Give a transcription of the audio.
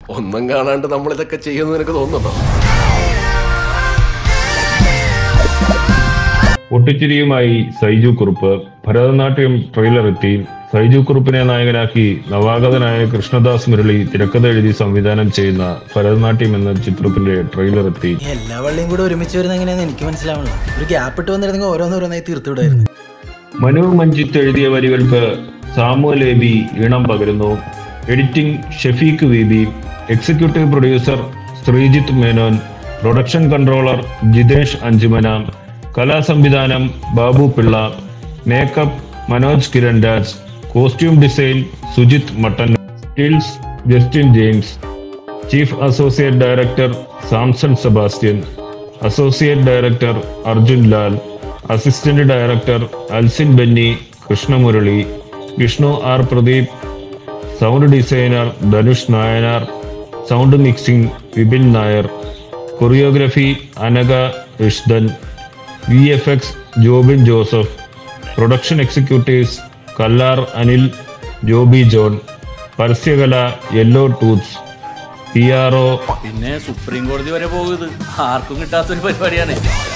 ഒന്നും കാണാണ്ട് നമ്മളിതൊക്കെ ചെയ്യുന്നു എനിക്ക് തോന്നുന്നുണ്ടോ? പൊട്ടിച്ചിരിയുമായി സൈജു കുറുപ്പ്. ഭരതനാട്യം ട്രെയിലർ എത്തി. സൈജു കുറുപ്പിനെ നായകനാക്കി നവാഗതനായ കൃഷ്ണദാസ് മുരളി തിരക്കഥ എഴുതി സംവിധാനം ചെയ്യുന്ന ഭരതനാട്യം എന്ന ചിത്രത്തിന്റെ ട്രെയിലർ എത്തി. എല്ലാ വള്ളിയും കൂടെ ഒരുമിച്ച് വരുന്ന എങ്ങനെയാന്ന് എനിക്ക് മനസ്സിലാവണില്ല. ഒരു ഗ്യാപ്പ് ഇട്ട് വന്നിരുന്നെങ്കിൽ ഓരോന്നോരോന്നായി തീർത്തുവിടായിരുന്നു. മനു മഞ്ജിത്ത് എഴുതിയ വരികൾക്ക് സാമുവൽ എബി ഈണം പകരുന്നു. Editing Shefeek VB. Executive producer Sreejith Menon. Production controller Jithesh Anchumana. കലാസംവിധാനം Babu Pillai. Makeup Manoj Kiran Raj. Costume design Sujith Mattan. Stills Justin James. Chief associate director Samson Sebastian. Associate director Arjun Lal. Assistant director Alsin Benny Krishnamurali. Vishnu R Pradeep. Sound designer Dhanush Nayanar. Sound mixing Vipin Nair. Choreography Anagha Rishdan. VFX Jobin Joseph. Production executives Kallar Anil, Joby John. പരസ്യകല yellow tooths. PRO പിന്നെ supreme കോടതി വരെ പോകുന്നത് ആർക്കും കിട്ടാത്തൊരു പരിപാടിയാണ്.